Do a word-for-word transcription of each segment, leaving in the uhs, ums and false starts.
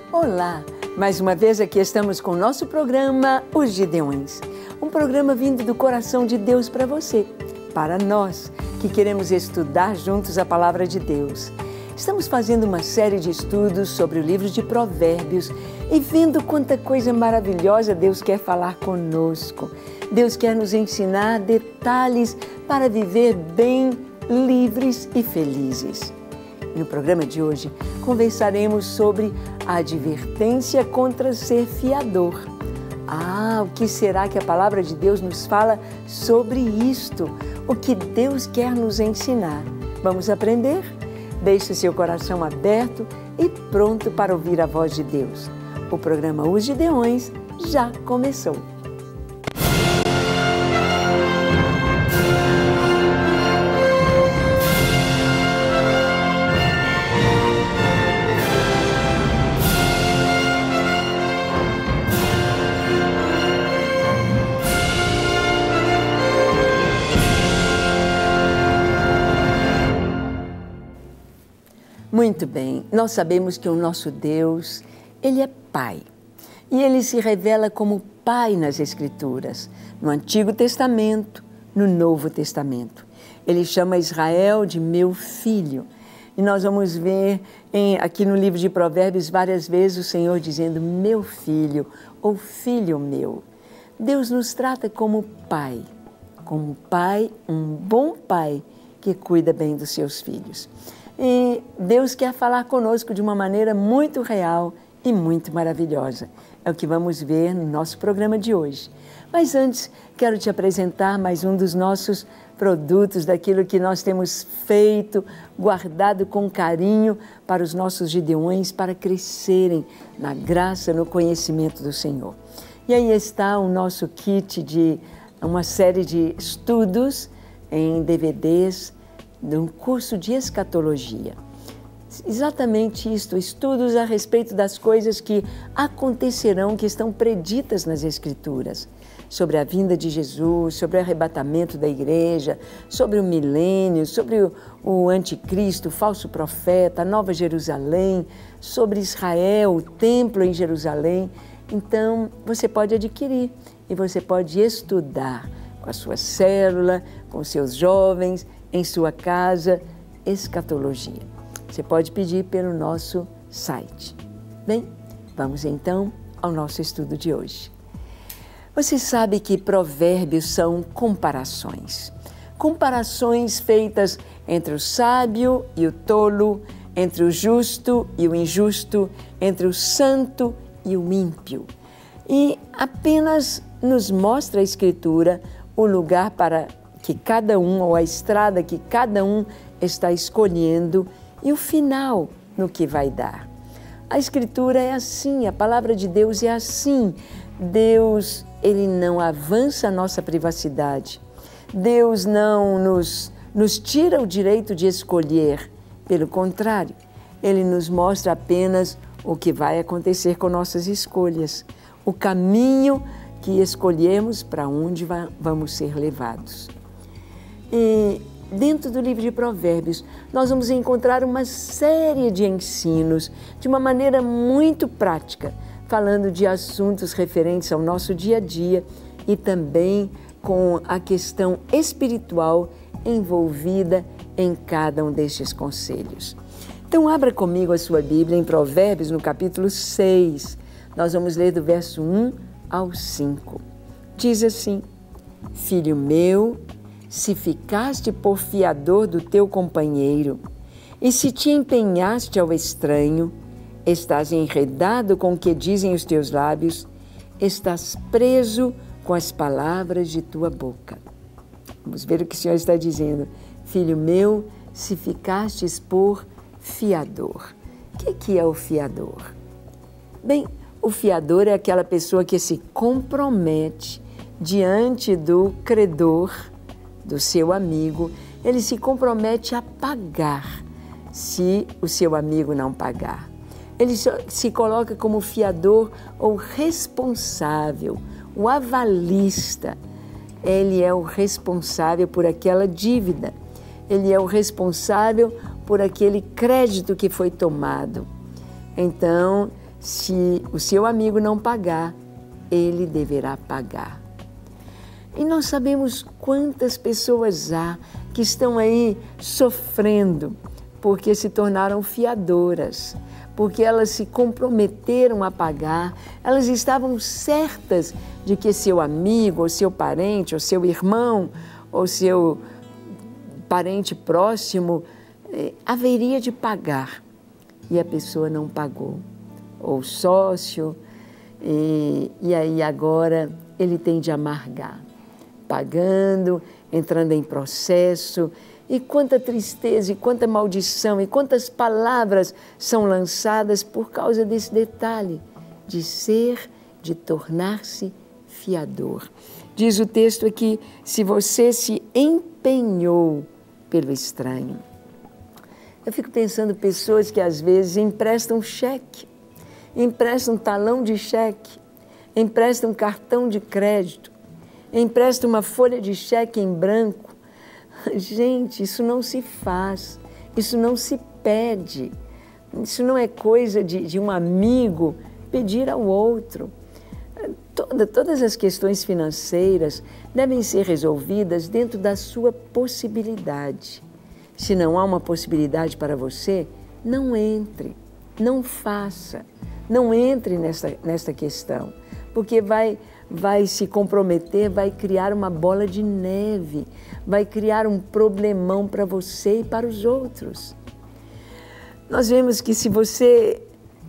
Olá! Mais uma vez aqui estamos com o nosso programa Os Gideões. Um programa vindo do coração de Deus para você, para nós que queremos estudar juntos a Palavra de Deus. Estamos fazendo uma série de estudos sobre o livro de Provérbios e vendo quanta coisa maravilhosa Deus quer falar conosco. Deus quer nos ensinar detalhes para viver bem, livres e felizes. No programa de hoje, conversaremos sobre a advertência contra ser fiador. Ah, o que será que a Palavra de Deus nos fala sobre isto? O que Deus quer nos ensinar? Vamos aprender? Deixe seu coração aberto e pronto para ouvir a voz de Deus. O programa Os Gideões já começou. Muito bem, nós sabemos que o nosso Deus, Ele é Pai. E Ele se revela como Pai nas Escrituras, no Antigo Testamento, no Novo Testamento. Ele chama Israel de meu filho. E nós vamos ver em, aqui no livro de Provérbios várias vezes o Senhor dizendo meu filho ou filho meu. Deus nos trata como Pai, como Pai, um bom Pai que cuida bem dos seus filhos. E Deus quer falar conosco de uma maneira muito real e muito maravilhosa. É o que vamos ver no nosso programa de hoje. Mas antes, quero te apresentar mais um dos nossos produtos, daquilo que nós temos feito, guardado com carinho para os nossos gideões, para crescerem na graça, no conhecimento do Senhor. E aí está o nosso kit de uma série de estudos em D V Ds, de um curso de escatologia. Exatamente isto, estudos a respeito das coisas que acontecerão, que estão preditas nas Escrituras, sobre a vinda de Jesus, sobre o arrebatamento da igreja, sobre o milênio, sobre o, o anticristo, o falso profeta, a Nova Jerusalém, sobre Israel, o templo em Jerusalém. Então, você pode adquirir e você pode estudar com a sua célula, com os seus jovens, em sua casa, escatologia. Você pode pedir pelo nosso site. Bem, vamos então ao nosso estudo de hoje. Você sabe que provérbios são comparações. Comparações feitas entre o sábio e o tolo, entre o justo e o injusto, entre o santo e o ímpio. E apenas nos mostra a Escritura o lugar para que cada um, ou a estrada que cada um está escolhendo e o final no que vai dar. A Escritura é assim, a Palavra de Deus é assim. Deus, Ele não avança a nossa privacidade. Deus não nos, nos tira o direito de escolher. Pelo contrário, Ele nos mostra apenas o que vai acontecer com nossas escolhas, o caminho que escolhemos para onde vamos ser levados. E dentro do livro de Provérbios, nós vamos encontrar uma série de ensinos de uma maneira muito prática, falando de assuntos referentes ao nosso dia a dia e também com a questão espiritual envolvida em cada um destes conselhos. Então, abra comigo a sua Bíblia em Provérbios, no capítulo seis. Nós vamos ler do verso um ao cinco. Diz assim: Filho meu, se ficaste por fiador do teu companheiro, e se te empenhaste ao estranho, estás enredado com o que dizem os teus lábios, estás preso com as palavras de tua boca. Vamos ver o que o Senhor está dizendo. Filho meu, se ficastes por fiador. O que, que é o fiador? Bem, o fiador é aquela pessoa que se compromete diante do credor, do seu amigo, ele se compromete a pagar se o seu amigo não pagar. Ele se coloca como fiador ou responsável, o avalista. Ele é o responsável por aquela dívida. Ele é o responsável por aquele crédito que foi tomado. Então, Se o seu amigo não pagar, ele deverá pagar. E nós sabemos quantas pessoas há que estão aí sofrendo porque se tornaram fiadoras, porque elas se comprometeram a pagar, elas estavam certas de que seu amigo, ou seu parente, ou seu irmão, ou seu parente próximo eh, haveria de pagar, e a pessoa não pagou, ou o sócio, e, e aí agora ele tem de amargar, pagando, entrando em processo. E quanta tristeza, e quanta maldição, e quantas palavras são lançadas por causa desse detalhe de ser, de tornar-se fiador. Diz o texto aqui, se você se empenhou pelo estranho. Eu fico pensando pessoas que às vezes emprestam cheque, emprestam talão de cheque, emprestam cartão de crédito, emprestam uma folha de cheque em branco. Gente, isso não se faz, isso não se pede, isso não é coisa de, de um amigo pedir ao outro. Toda, todas as questões financeiras devem ser resolvidas dentro da sua possibilidade. Se não há uma possibilidade para você, não entre, não faça, não entre nesta, nesta questão, porque vai... vai se comprometer, vai criar uma bola de neve, vai criar um problemão para você e para os outros. Nós vemos que se você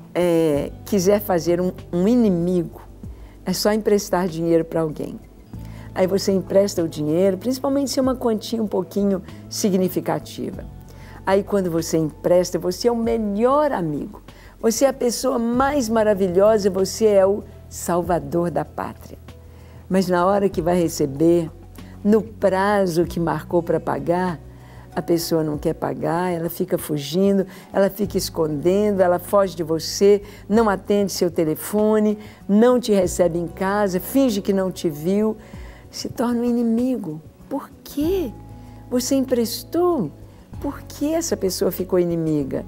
é, quiser fazer um, um inimigo, é só emprestar dinheiro para alguém. Aí você empresta o dinheiro, principalmente se é uma quantia um pouquinho significativa. Aí quando você empresta, você é o melhor amigo, você é a pessoa mais maravilhosa, você é o salvador da pátria. Mas na hora que vai receber, no prazo que marcou para pagar, a pessoa não quer pagar, ela fica fugindo, ela fica escondendo, ela foge de você, não atende seu telefone, não te recebe em casa, finge que não te viu, se torna um inimigo. Por quê? Você emprestou? Por que essa pessoa ficou inimiga?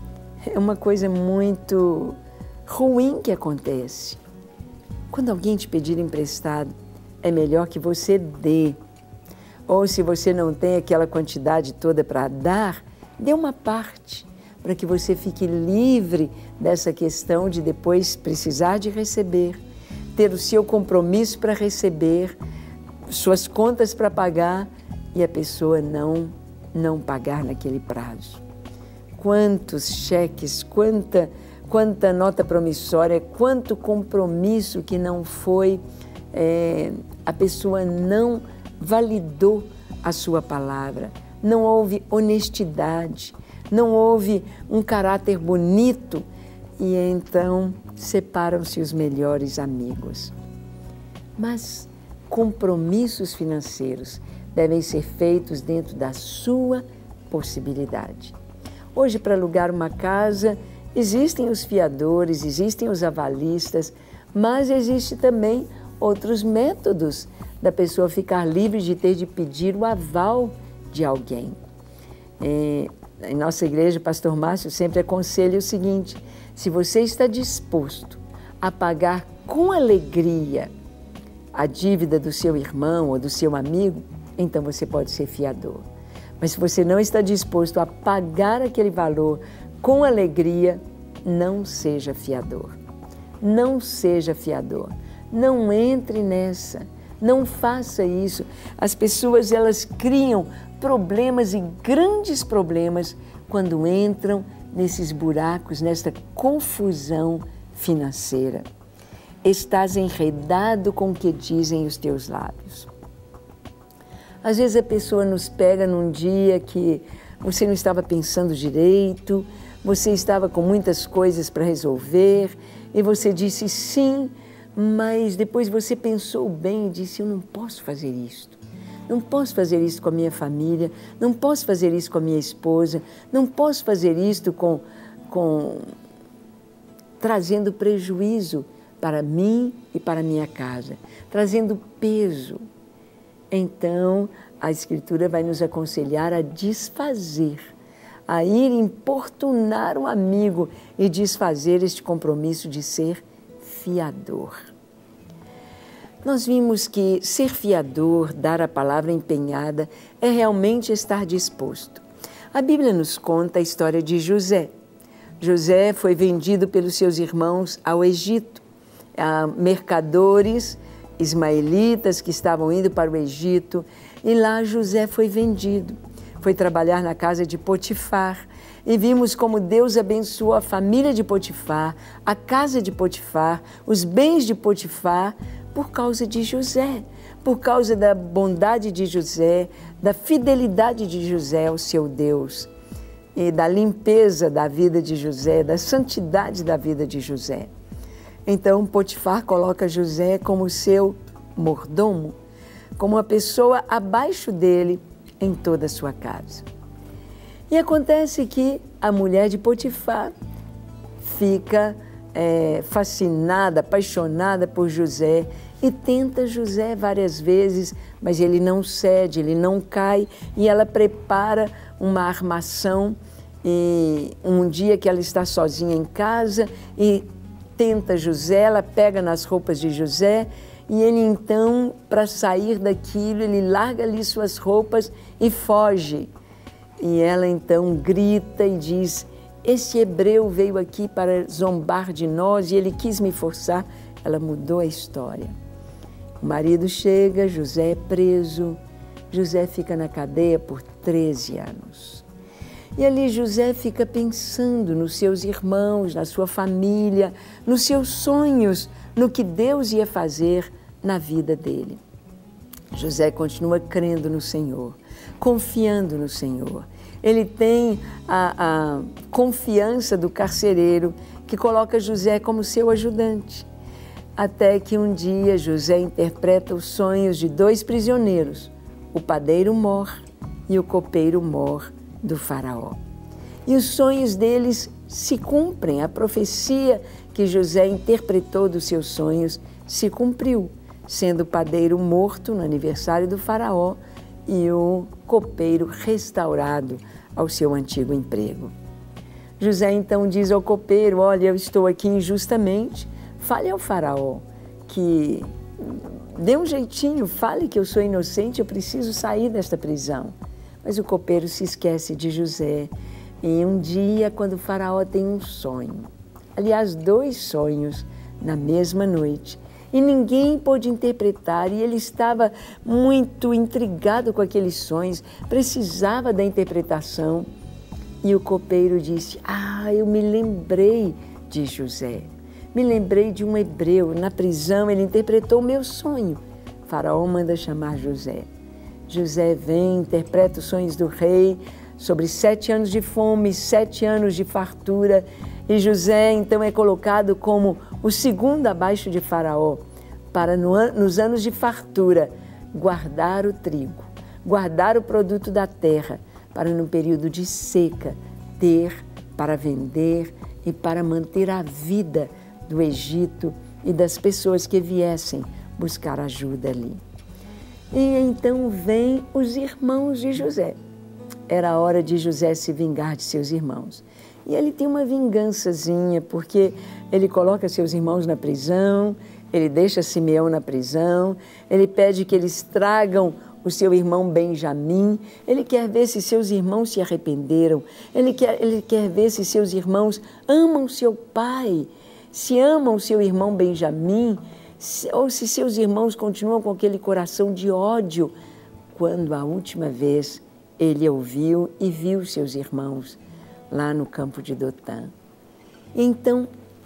É uma coisa muito ruim que acontece. Quando alguém te pedir emprestado, é melhor que você dê. Ou se você não tem aquela quantidade toda para dar, dê uma parte, para que você fique livre dessa questão de depois precisar de receber, ter o seu compromisso para receber, suas contas para pagar e a pessoa não, não pagar naquele prazo. Quantos cheques, quanta... quanta nota promissória, quanto compromisso que não foi, é, a pessoa não validou a sua palavra, não houve honestidade, não houve um caráter bonito e então separam-se os melhores amigos. Mas compromissos financeiros devem ser feitos dentro da sua possibilidade. Hoje, para alugar uma casa, existem os fiadores, existem os avalistas, mas existe também outros métodos da pessoa ficar livre de ter de pedir o aval de alguém. É, em nossa igreja, o pastor Márcio sempre aconselha o seguinte, se você está disposto a pagar com alegria a dívida do seu irmão ou do seu amigo, então você pode ser fiador. Mas se você não está disposto a pagar aquele valor com alegria, não seja fiador. Não seja fiador. Não entre nessa. Não faça isso. As pessoas, elas criam problemas e grandes problemas quando entram nesses buracos, nesta confusão financeira. Estás enredado com o que dizem os teus lábios. Às vezes a pessoa nos pega num dia que você não estava pensando direito, você estava com muitas coisas para resolver e você disse sim, mas depois você pensou bem e disse, eu não posso fazer isto. Não posso fazer isso com a minha família, não posso fazer isso com a minha esposa, não posso fazer isto com, com trazendo prejuízo para mim e para a minha casa, trazendo peso. Então, a Escritura vai nos aconselhar a desfazer, a ir importunar o amigo e desfazer este compromisso de ser fiador. Nós vimos que ser fiador, dar a palavra empenhada, é realmente estar disposto. A Bíblia nos conta a história de José. José foi vendido pelos seus irmãos ao Egito, a mercadores ismaelitas que estavam indo para o Egito, e lá José foi vendido. Foi trabalhar na casa de Potifar, e vimos como Deus abençoou a família de Potifar, a casa de Potifar, os bens de Potifar, por causa de José, por causa da bondade de José, da fidelidade de José ao seu Deus, e da limpeza da vida de José, da santidade da vida de José. Então, Potifar coloca José como seu mordomo, como uma pessoa abaixo dele em toda a sua casa. E acontece que a mulher de Potifar fica é, fascinada, apaixonada por José e tenta José várias vezes, mas ele não cede, ele não cai, e ela prepara uma armação. E um dia que ela está sozinha em casa e tenta José, ela pega nas roupas de José, e ele então, para sair daquilo, ele larga ali suas roupas e foge. E ela então grita e diz: esse hebreu veio aqui para zombar de nós e ele quis me forçar. Ela mudou a história. O marido chega, José é preso, José fica na cadeia por treze anos. E ali José fica pensando nos seus irmãos, na sua família, nos seus sonhos, no que Deus ia fazer na vida dele. José continua crendo no Senhor, confiando no Senhor. Ele tem a, a confiança do carcereiro que coloca José como seu ajudante. Até que um dia José interpreta os sonhos de dois prisioneiros, o padeiro Mor e o copeiro Mor do faraó. E os sonhos deles se cumprem, a profecia que José interpretou dos seus sonhos se cumpriu, sendo o padeiro morto no aniversário do faraó e o copeiro restaurado ao seu antigo emprego. José então diz ao copeiro: olha, eu estou aqui injustamente, fale ao faraó que dê um jeitinho, fale que eu sou inocente, eu preciso sair desta prisão. Mas o copeiro se esquece de José. E um dia, quando o faraó tem um sonho, aliás, dois sonhos na mesma noite, e ninguém pôde interpretar, e ele estava muito intrigado com aqueles sonhos, precisava da interpretação. E o copeiro disse: ah, eu me lembrei de José, me lembrei de um hebreu, na prisão ele interpretou o meu sonho. O faraó manda chamar José. José vem, interpreta os sonhos do rei sobre sete anos de fome, sete anos de fartura, e José então é colocado como o segundo abaixo de Faraó, para no, nos anos de fartura guardar o trigo, guardar o produto da terra, para no período de seca ter para vender e para manter a vida do Egito e das pessoas que viessem buscar ajuda ali. E então vêm os irmãos de José. Era a hora de José se vingar de seus irmãos. E ele tem uma vingançazinha, porque ele coloca seus irmãos na prisão, ele deixa Simeão na prisão, ele pede que eles tragam o seu irmão Benjamim, ele quer ver se seus irmãos se arrependeram, ele quer, ele quer ver se seus irmãos amam seu pai, se amam seu irmão Benjamim, ou se seus irmãos continuam com aquele coração de ódio, quando a última vez ele ouviu e viu seus irmãos lá no campo de Dotã. Então,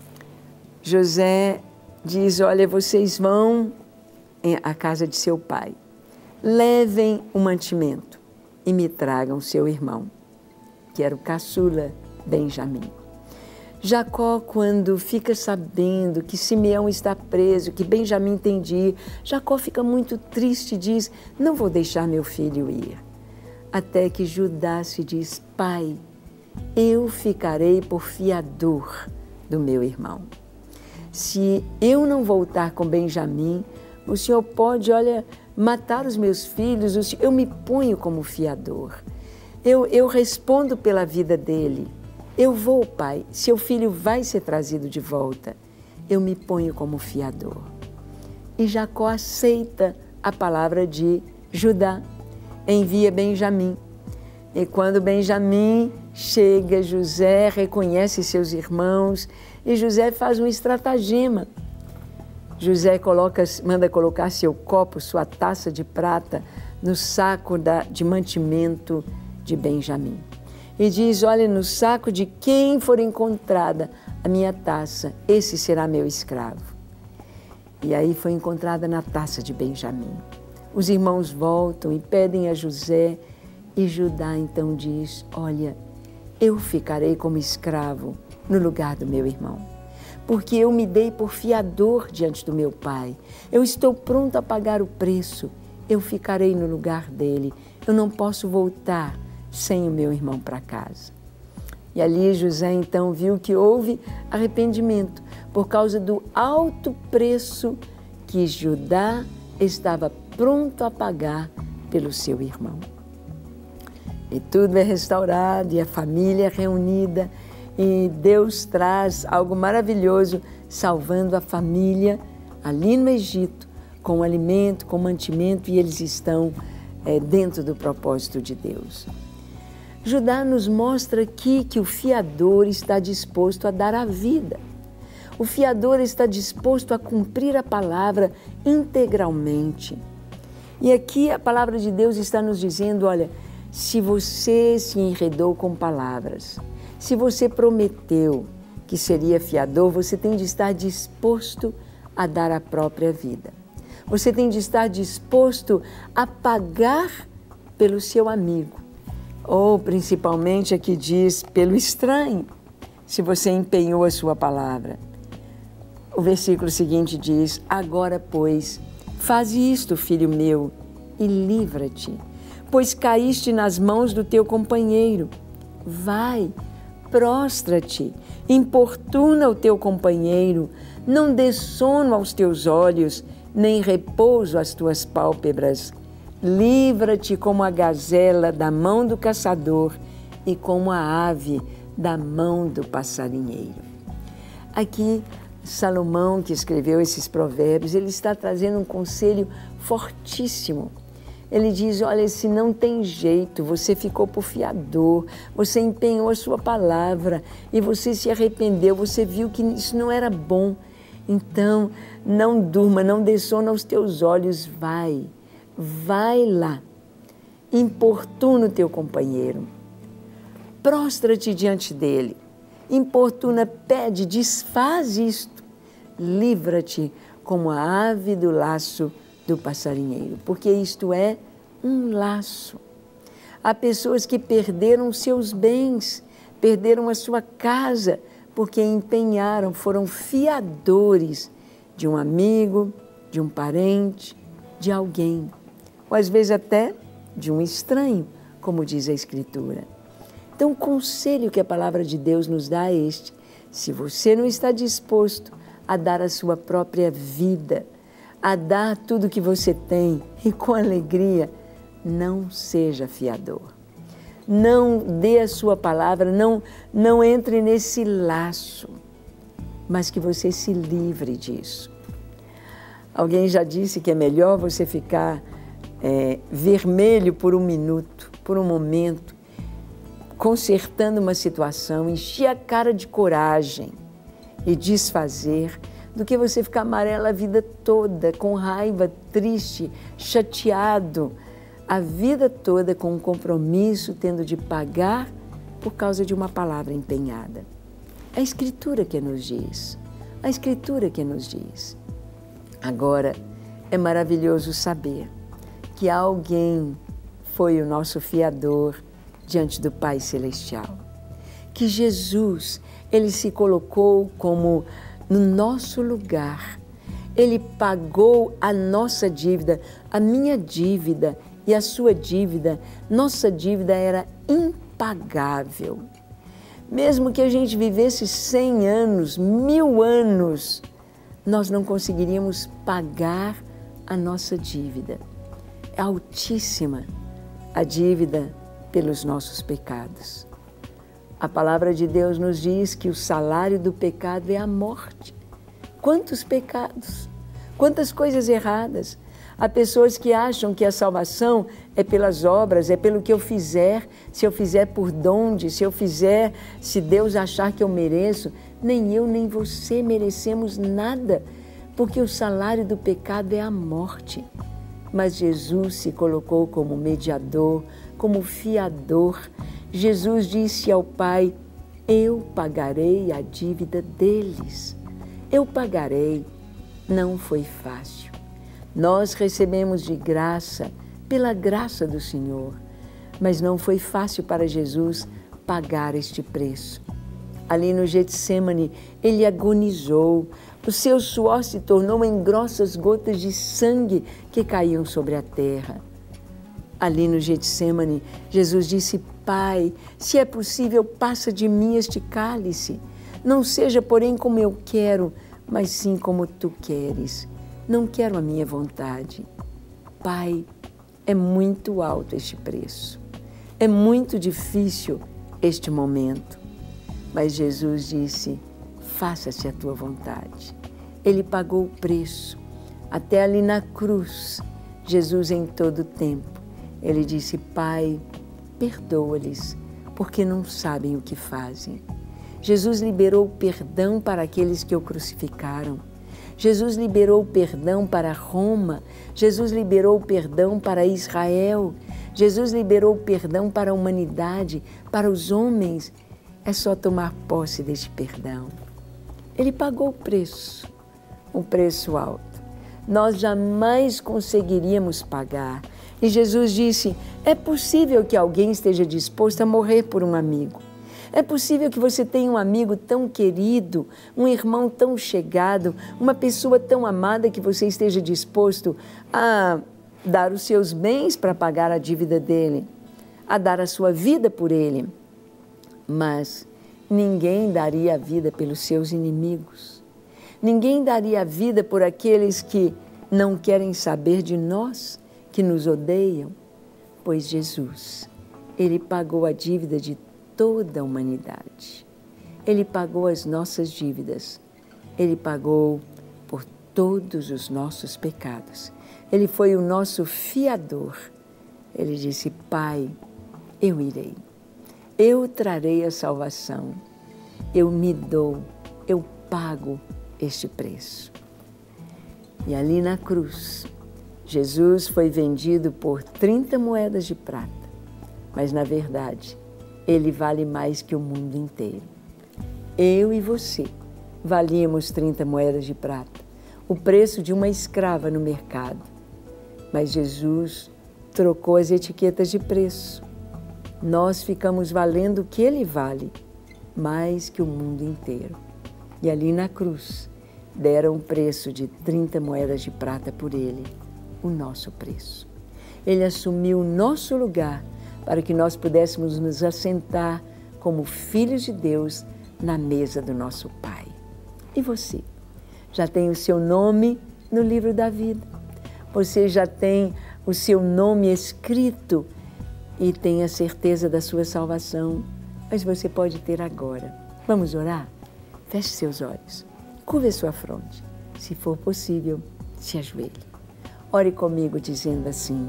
José diz: olha, vocês vão à casa de seu pai, levem o mantimento e me tragam seu irmão, que era o caçula Benjamim. Jacó, quando fica sabendo que Simeão está preso, que Benjamim tem de ir, Jacó fica muito triste e diz: não vou deixar meu filho ir. Até que Judá se diz: pai, eu ficarei por fiador do meu irmão. Se eu não voltar com Benjamim, o senhor pode, olha, matar os meus filhos, eu me ponho como fiador. Eu, eu respondo pela vida dele. Eu vou, pai. Seu filho vai ser trazido de volta. Eu me ponho como fiador. E Jacó aceita a palavra de Judá. Envia Benjamim. E quando Benjamim chega, José reconhece seus irmãos e José faz um estratagema. José coloca, manda colocar seu copo, sua taça de prata no saco da, de mantimento de Benjamim. E diz, olha, no saco de quem for encontrada a minha taça, esse será meu escravo. E aí foi encontrada na taça de Benjamim. Os irmãos voltam e pedem a José, e Judá então diz, olha, eu ficarei como escravo no lugar do meu irmão, porque eu me dei por fiador diante do meu pai. Eu estou pronto a pagar o preço, eu ficarei no lugar dele. Eu não posso voltar sem o meu irmão para casa. E ali José então viu que houve arrependimento por causa do alto preço que Judá estava pronto a pagar pelo seu irmão. E tudo é restaurado e a família é reunida e Deus traz algo maravilhoso, salvando a família ali no Egito, com alimento, com mantimento, e eles estão é, dentro do propósito de Deus. Judá nos mostra aqui que o fiador está disposto a dar a vida. O fiador está disposto a cumprir a palavra integralmente. E aqui a palavra de Deus está nos dizendo, olha, se você se enredou com palavras, se você prometeu que seria fiador, você tem de estar disposto a dar a própria vida. Você tem de estar disposto a pagar pelo seu amigo. Ou, principalmente, aqui diz, pelo estranho, se você empenhou a sua palavra. O versículo seguinte diz, agora, pois, faze isto, filho meu, e livra-te, pois caíste nas mãos do teu companheiro. Vai, prostra-te, importuna o teu companheiro, não dê sono aos teus olhos, nem repouso às tuas pálpebras. Livra-te como a gazela da mão do caçador e como a ave da mão do passarinheiro. Aqui, Salomão, que escreveu esses provérbios, ele está trazendo um conselho fortíssimo. Ele diz, olha, se não tem jeito, você ficou por fiador, você empenhou a sua palavra e você se arrependeu, você viu que isso não era bom. Então, não durma, não dê sono aos teus olhos, vai. Vai lá, importuna o teu companheiro, prostra-te diante dele, importuna, pede, desfaz isto, livra-te como a ave do laço do passarinheiro, porque isto é um laço. Há pessoas que perderam seus bens, perderam a sua casa, porque empenharam, foram fiadores de um amigo, de um parente, de alguém. Ou às vezes até de um estranho, como diz a Escritura. Então o conselho que a palavra de Deus nos dá é este: se você não está disposto a dar a sua própria vida, a dar tudo que você tem e com alegria, não seja fiador. Não dê a sua palavra, não, não entre nesse laço, mas que você se livre disso. Alguém já disse que é melhor você ficar É, vermelho por um minuto, por um momento, consertando uma situação, encher a cara de coragem e desfazer, do que você ficar amarelo a vida toda, com raiva, triste, chateado, a vida toda com um compromisso, tendo de pagar por causa de uma palavra empenhada. A Escritura que nos diz, a Escritura que nos diz. Agora, é maravilhoso saber que alguém foi o nosso fiador diante do Pai Celestial. Que Jesus, Ele se colocou como no nosso lugar. Ele pagou a nossa dívida, a minha dívida e a sua dívida. Nossa dívida era impagável. Mesmo que a gente vivesse cem anos, mil anos, nós não conseguiríamos pagar a nossa dívida. É altíssima a dívida pelos nossos pecados. A palavra de Deus nos diz que o salário do pecado é a morte. Quantos pecados, quantas coisas erradas. Há pessoas que acham que a salvação é pelas obras, é pelo que eu fizer, se eu fizer por donde, se eu fizer, se Deus achar que eu mereço. Nem eu, nem você merecemos nada, porque o salário do pecado é a morte. Mas Jesus se colocou como mediador, como fiador. Jesus disse ao Pai: eu pagarei a dívida deles. Eu pagarei. Não foi fácil. Nós recebemos de graça, pela graça do Senhor, mas não foi fácil para Jesus pagar este preço. Ali no Getsêmani, ele agonizou, o seu suor se tornou em grossas gotas de sangue que caíam sobre a terra. Ali no Getsêmani, Jesus disse: Pai, se é possível, passa de mim este cálice. Não seja, porém, como eu quero, mas sim como tu queres. Não quero a minha vontade. Pai, é muito alto este preço. É muito difícil este momento. Mas Jesus disse: faça-se a tua vontade. Ele pagou o preço. Até ali na cruz, Jesus em todo o tempo, ele disse: Pai, perdoa-lhes, porque não sabem o que fazem. Jesus liberou perdão para aqueles que o crucificaram. Jesus liberou perdão para Roma. Jesus liberou perdão para Israel. Jesus liberou perdão para a humanidade, para os homens. É só tomar posse deste perdão. Ele pagou o preço, um preço alto. Nós jamais conseguiríamos pagar. E Jesus disse: é possível que alguém esteja disposto a morrer por um amigo. É possível que você tenha um amigo tão querido, um irmão tão chegado, uma pessoa tão amada que você esteja disposto a dar os seus bens para pagar a dívida dele, a dar a sua vida por ele. Mas ninguém daria a vida pelos seus inimigos. Ninguém daria a vida por aqueles que não querem saber de nós, que nos odeiam. Pois Jesus, ele pagou a dívida de toda a humanidade. Ele pagou as nossas dívidas. Ele pagou por todos os nossos pecados. Ele foi o nosso fiador. Ele disse: Pai, eu irei. Eu trarei a salvação. Eu me dou, eu pago este preço. E ali na cruz, Jesus foi vendido por trinta moedas de prata. Mas, na verdade, ele vale mais que o mundo inteiro. Eu e você valíamos trinta moedas de prata, o preço de uma escrava no mercado. Mas Jesus trocou as etiquetas de preço. Nós ficamos valendo o que ele vale, mais que o mundo inteiro. E ali na cruz, deram o preço de trinta moedas de prata por ele, o nosso preço. Ele assumiu o nosso lugar para que nós pudéssemos nos assentar como filhos de Deus na mesa do nosso Pai. E você? Já tem o seu nome no livro da vida? Você já tem o seu nome escrito e tem a certeza da sua salvação? Mas você pode ter agora. Vamos orar? Feche seus olhos, curve a sua fronte. Se for possível, se ajoelhe. Ore comigo dizendo assim: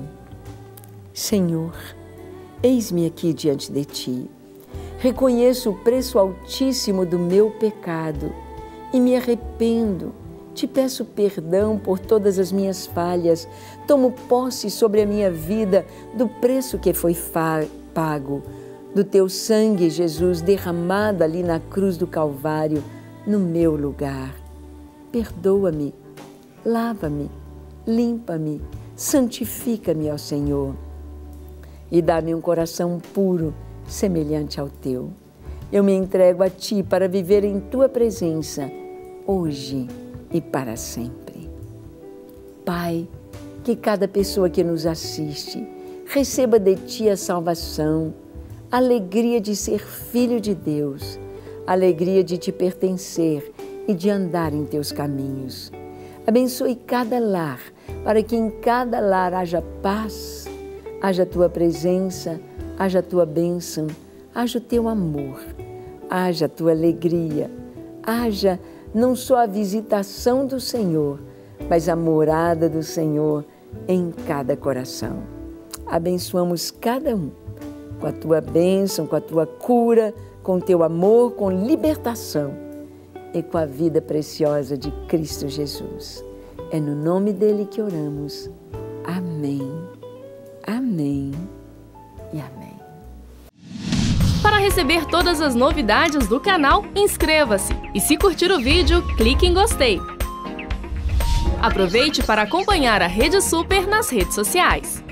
Senhor, eis-me aqui diante de Ti. Reconheço o preço altíssimo do meu pecado e me arrependo. Te peço perdão por todas as minhas falhas. Tomo posse sobre a minha vida do preço que foi pago, do Teu sangue, Jesus, derramado ali na cruz do Calvário, no meu lugar. Perdoa-me, lava-me, limpa-me, santifica-me, ó Senhor, e dá-me um coração puro, semelhante ao Teu. Eu me entrego a Ti para viver em Tua presença, hoje e para sempre. Pai, que cada pessoa que nos assiste receba de Ti a salvação, a alegria de ser filho de Deus, a alegria de Te pertencer e de andar em Teus caminhos. Abençoe cada lar, para que em cada lar haja paz, haja Tua presença, haja a tua bênção, haja o teu amor, haja a tua alegria, haja não só a visitação do Senhor, mas a morada do Senhor em cada coração. Abençoamos cada um com a tua bênção, com a tua cura, com o teu amor, com libertação e com a vida preciosa de Cristo Jesus. É no nome dele que oramos. Amém, amém e amém. Para receber todas as novidades do canal, inscreva-se e, se curtir o vídeo, clique em gostei. Aproveite para acompanhar a Rede Super nas redes sociais.